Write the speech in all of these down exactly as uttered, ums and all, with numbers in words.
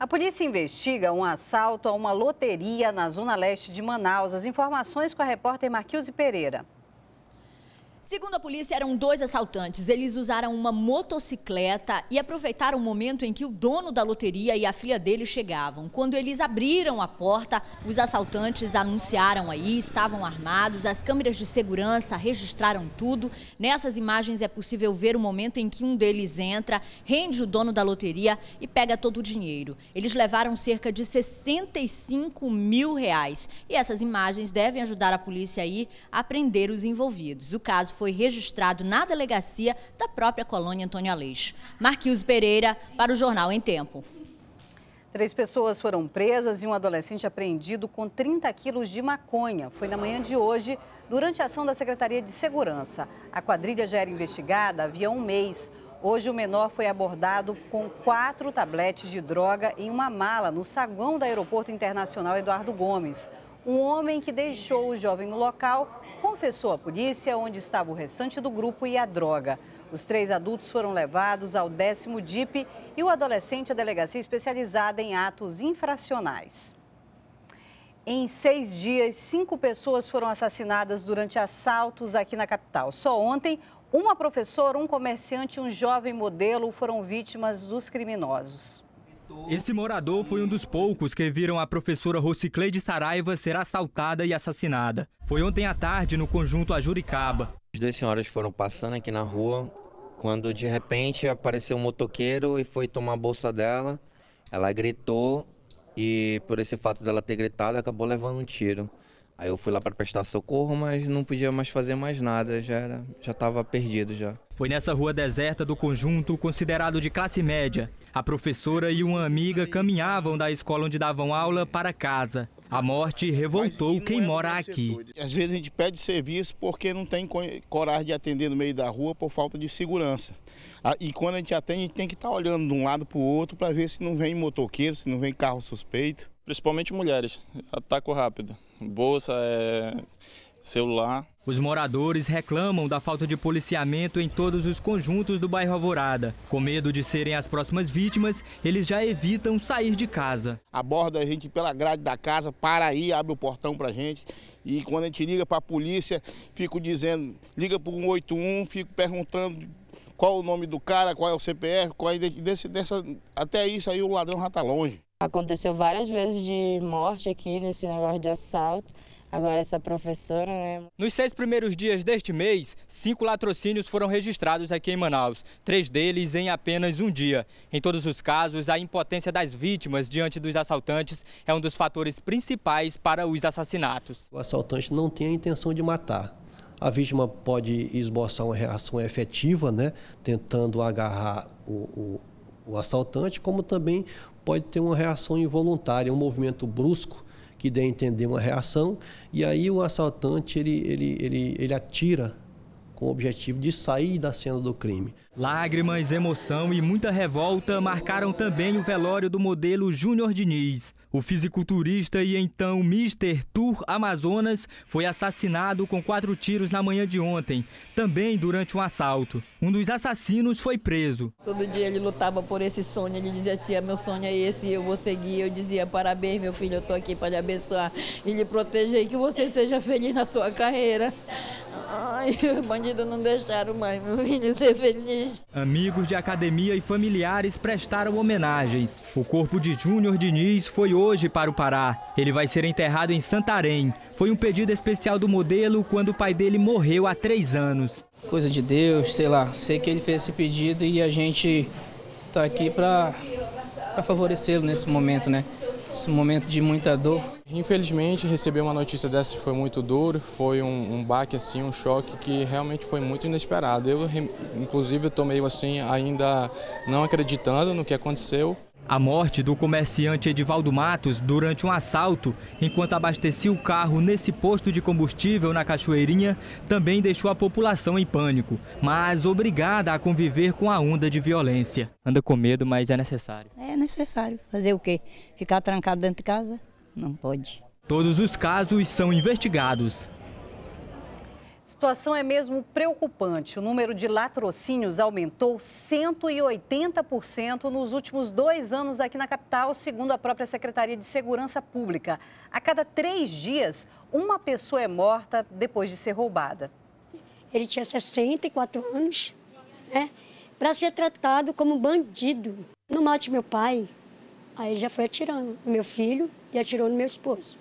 A polícia investiga um assalto a uma loteria na zona leste de Manaus. As informações com a repórter Marquilze Pereira. Segundo a polícia, eram dois assaltantes. Eles usaram uma motocicleta e aproveitaram o momento em que o dono da loteria e a filha dele chegavam. Quando eles abriram a porta, os assaltantes anunciaram aí, estavam armados, as câmeras de segurança registraram tudo. Nessas imagens é possível ver o momento em que um deles entra, rende o dono da loteria e pega todo o dinheiro. Eles levaram cerca de sessenta e cinco mil reais. E essas imagens devem ajudar a polícia aí a prender os envolvidos. O caso foi registrado na delegacia da própria colônia Antônio Aleixo. Marquilze Pereira, para o Jornal em Tempo. Três pessoas foram presas e um adolescente apreendido com trinta quilos de maconha. Foi na manhã de hoje, durante a ação da Secretaria de Segurança. A quadrilha já era investigada havia um mês. Hoje o menor foi abordado com quatro tabletes de droga em uma mala no saguão do Aeroporto Internacional Eduardo Gomes. Um homem que deixou o jovem no local confessou à polícia onde estava o restante do grupo e a droga. Os três adultos foram levados ao décimo D I P e o adolescente à delegacia especializada em atos infracionais. Em seis dias, cinco pessoas foram assassinadas durante assaltos aqui na capital. Só ontem, uma professora, um comerciante e um jovem modelo foram vítimas dos criminosos. Esse morador foi um dos poucos que viram a professora Rocicleide Saraiva ser assaltada e assassinada. Foi ontem à tarde no conjunto Ajuricaba. As duas senhoras foram passando aqui na rua, quando de repente apareceu um motoqueiro e foi tomar a bolsa dela. Ela gritou e por esse fato dela ter gritado, acabou levando um tiro. Aí eu fui lá para prestar socorro, mas não podia mais fazer mais nada, já era, já estava perdido já. Foi nessa rua deserta do conjunto, considerado de classe média. A professora e uma amiga caminhavam da escola onde davam aula para casa. A morte revoltou quem mora aqui. Às vezes a gente pede serviço porque não tem coragem de atender no meio da rua por falta de segurança. E quando a gente atende, a gente tem que estar olhando de um lado para o outro para ver se não vem motoqueiro, se não vem carro suspeito. Principalmente mulheres, ataco rápido, bolsa, é, celular. Os moradores reclamam da falta de policiamento em todos os conjuntos do bairro Alvorada. Com medo de serem as próximas vítimas, eles já evitam sair de casa. Aborda a gente pela grade da casa, para aí, abre o portão pra gente. E quando a gente liga para a polícia, fico dizendo, liga para o um oito um, fico perguntando qual o nome do cara, qual é o C P F, qual é desse, dessa, até isso aí o ladrão já está longe. Aconteceu várias vezes de morte aqui nesse negócio de assalto. Agora essa professora, né? Nos seis primeiros dias deste mês, cinco latrocínios foram registrados aqui em Manaus. Três deles em apenas um dia. Em todos os casos, a impotência das vítimas diante dos assaltantes é um dos fatores principais para os assassinatos. O assaltante não tem a intenção de matar. A vítima pode esboçar uma reação efetiva, né? Tentando agarrar o, o, o assaltante, como também pode ter uma reação involuntária, um movimento brusco que dê a entender uma reação, e aí o assaltante ele, ele, ele, ele atira com o objetivo de sair da cena do crime. Lágrimas, emoção e muita revolta marcaram também o velório do modelo Júnior Diniz. O fisiculturista e então mister Tour Amazonas foi assassinado com quatro tiros na manhã de ontem, também durante um assalto. Um dos assassinos foi preso. Todo dia ele lutava por esse sonho, ele dizia assim, meu sonho é esse, eu vou seguir. Eu dizia, parabéns meu filho, eu estou aqui para lhe abençoar e lhe proteger e que você seja feliz na sua carreira. Ai, os bandidos não deixaram mais meu filho ser feliz. Amigos de academia e familiares prestaram homenagens. O corpo de Júnior Diniz foi hoje para o Pará. Ele vai ser enterrado em Santarém. Foi um pedido especial do modelo quando o pai dele morreu há três anos. Coisa de Deus, sei lá. Sei que ele fez esse pedido e a gente está aqui para para favorecê-lo nesse momento, né? Esse momento de muita dor. Infelizmente, receber uma notícia dessa foi muito duro, foi um, um baque, assim, um choque que realmente foi muito inesperado. Eu, inclusive, estou meio assim, ainda não acreditando no que aconteceu. A morte do comerciante Edivaldo Matos durante um assalto, enquanto abastecia o carro nesse posto de combustível na Cachoeirinha, também deixou a população em pânico, mas obrigada a conviver com a onda de violência. Anda com medo, mas é necessário. É necessário. Fazer o quê? Ficar trancado dentro de casa? Não pode. Todos os casos são investigados. A situação é mesmo preocupante. O número de latrocínios aumentou cento e oitenta por cento nos últimos dois anos aqui na capital, segundo a própria Secretaria de Segurança Pública. A cada três dias, uma pessoa é morta depois de ser roubada. Ele tinha sessenta e quatro anos, né, para ser tratado como bandido. Não mate meu pai. Aí ele já foi atirando no meu filho e atirou no meu esposo.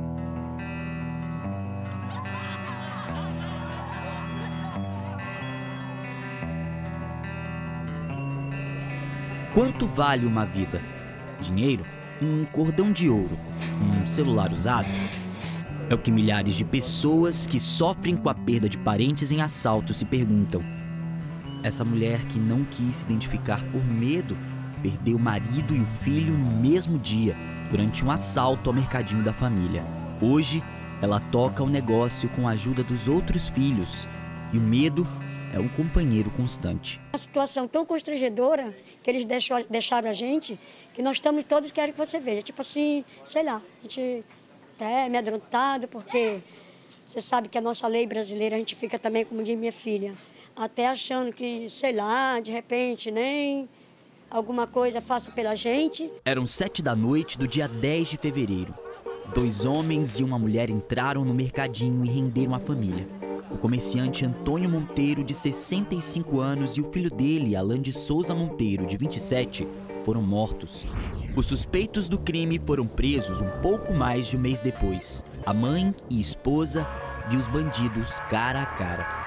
Quanto vale uma vida? Dinheiro? Um cordão de ouro? Um celular usado? É o que milhares de pessoas que sofrem com a perda de parentes em assalto se perguntam. Essa mulher que não quis se identificar por medo, perdeu o marido e o filho no mesmo dia, durante um assalto ao mercadinho da família. Hoje, ela toca o negócio com a ajuda dos outros filhos e o medo é um companheiro constante. Uma situação tão constrangedora que eles deixou, deixaram a gente, que nós estamos todos querendo que você veja. Tipo assim, sei lá, a gente até amedrontado, porque você sabe que a nossa lei brasileira, a gente fica também, como diz minha filha, até achando que, sei lá, de repente, nem alguma coisa faça pela gente. Eram sete da noite do dia dez de fevereiro. Dois homens e uma mulher entraram no mercadinho e renderam a família. O comerciante Antônio Monteiro, de sessenta e cinco anos, e o filho dele, Alan de Souza Monteiro, de vinte e sete, foram mortos. Os suspeitos do crime foram presos um pouco mais de um mês depois. A mãe e esposa viu os bandidos cara a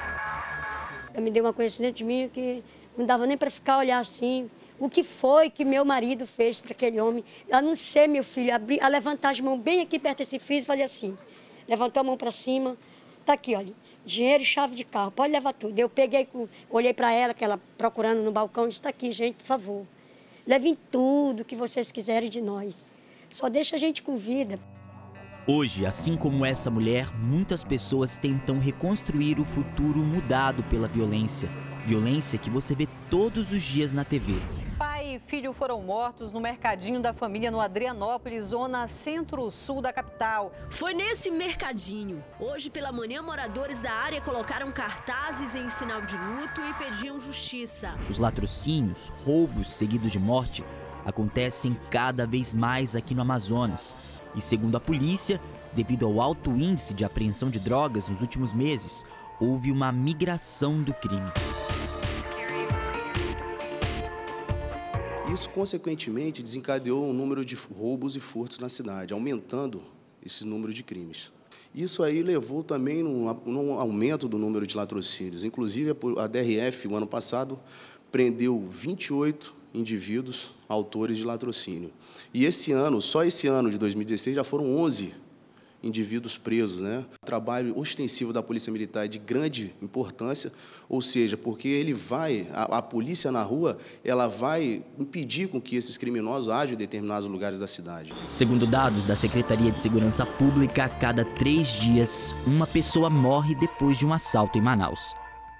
cara. Me deu uma coisa dentro de mim que não dava nem para ficar olhar assim. O que foi que meu marido fez para aquele homem? A não ser, meu filho, abrir, a levantar as mãos bem aqui perto desse freezer e fazer assim. Levantou a mão para cima. Tá aqui, olha. Dinheiro e chave de carro, pode levar tudo. Eu peguei, olhei para ela, que ela procurando no balcão, disse, tá aqui, gente, por favor. Levem tudo que vocês quiserem de nós. Só deixa a gente com vida. Hoje, assim como essa mulher, muitas pessoas tentam reconstruir o futuro mudado pela violência. Violência que você vê todos os dias na T V. Pai e filho foram mortos no mercadinho da família no Adrianópolis, zona centro-sul da capital. Foi nesse mercadinho. Hoje pela manhã, moradores da área colocaram cartazes em sinal de luto e pediam justiça. Os latrocínios, roubos seguidos de morte, acontecem cada vez mais aqui no Amazonas. E segundo a polícia, devido ao alto índice de apreensão de drogas nos últimos meses, houve uma migração do crime. Isso, consequentemente, desencadeou um número de roubos e furtos na cidade, aumentando esse número de crimes. Isso aí levou também num aumento do número de latrocínios. Inclusive, a D R F, o ano passado, prendeu vinte e oito indivíduos autores de latrocínio. E esse ano, só esse ano de dois mil e dezesseis, já foram onze indivíduos presos, né? O trabalho ostensivo da Polícia Militar é de grande importância, ou seja, porque ele vai, a, a polícia na rua, ela vai impedir com que esses criminosos ajam em determinados lugares da cidade. Segundo dados da Secretaria de Segurança Pública, a cada três dias, uma pessoa morre depois de um assalto em Manaus.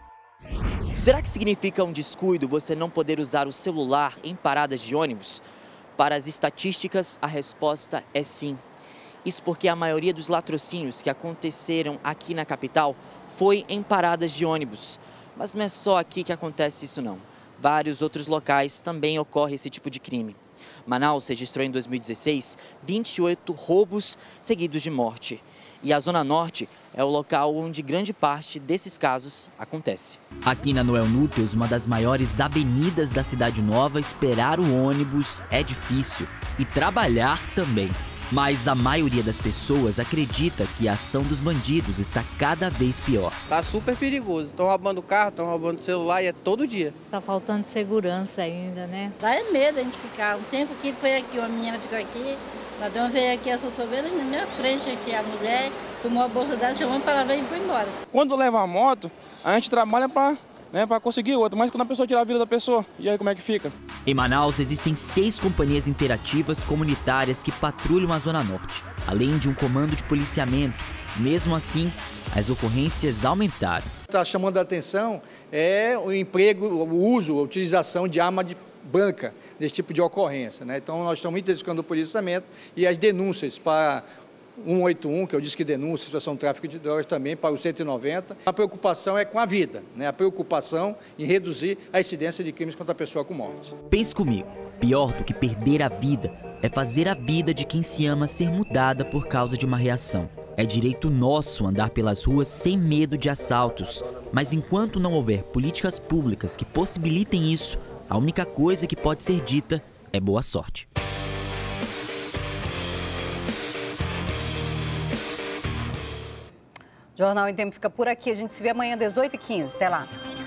Será que significa um descuido você não poder usar o celular em paradas de ônibus? Para as estatísticas, a resposta é sim. Isso porque a maioria dos latrocínios que aconteceram aqui na capital foi em paradas de ônibus. Mas não é só aqui que acontece isso não. Vários outros locais também ocorre esse tipo de crime. Manaus registrou em dois mil e dezesseis vinte e oito roubos seguidos de morte. E a Zona Norte é o local onde grande parte desses casos acontece. Aqui na Noel Núteus, uma das maiores avenidas da Cidade Nova, esperar o ônibus é difícil. E trabalhar também. Mas a maioria das pessoas acredita que a ação dos bandidos está cada vez pior. Tá super perigoso. Estão roubando carro, estão roubando celular e é todo dia. Tá faltando segurança ainda, né? Dá é medo a gente ficar. Um tempo que foi aqui, uma menina ficou aqui, o ladrão veio aqui, assaltou na minha frente aqui, a mulher tomou a bolsa dela, chamou para ela e foi embora. Quando leva a moto, a gente trabalha para... né, para conseguir outra, mas quando a pessoa tirar a vida da pessoa, e aí como é que fica? Em Manaus existem seis companhias interativas comunitárias que patrulham a Zona Norte, além de um comando de policiamento. Mesmo assim, as ocorrências aumentaram. Está chamando a atenção é o emprego, o uso, a utilização de arma de branca desse tipo de ocorrência, né? Então nós estamos intensificando o policiamento e as denúncias para um oito um, que é o Disque Denúncia, situação de tráfico de drogas, também para o cento e noventa. A preocupação é com a vida, né? A preocupação em reduzir a incidência de crimes contra a pessoa com morte. Pense comigo, pior do que perder a vida é fazer a vida de quem se ama ser mudada por causa de uma reação. É direito nosso andar pelas ruas sem medo de assaltos, mas enquanto não houver políticas públicas que possibilitem isso, a única coisa que pode ser dita é boa sorte. Jornal em Tempo fica por aqui. A gente se vê amanhã às dezoito e quinze. Até lá.